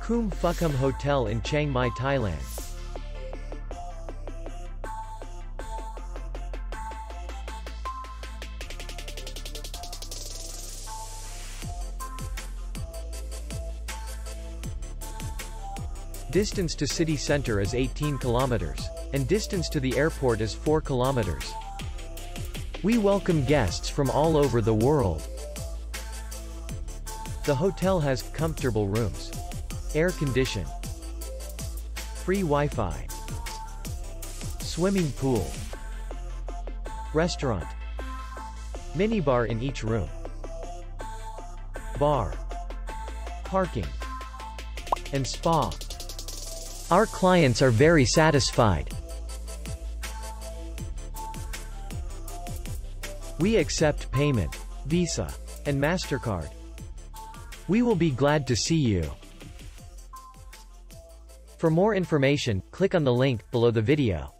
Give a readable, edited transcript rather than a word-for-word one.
Khum Phucome Hotel in Chiang Mai, Thailand. Distance to city center is 18 kilometers, and distance to the airport is 4 kilometers. We welcome guests from all over the world. The hotel has comfortable rooms, air condition, free Wi-Fi, swimming pool, restaurant, minibar in each room, bar, parking, and spa. Our clients are very satisfied. We accept payment, Visa, and MasterCard. We will be glad to see you. For more information, click on the link below the video.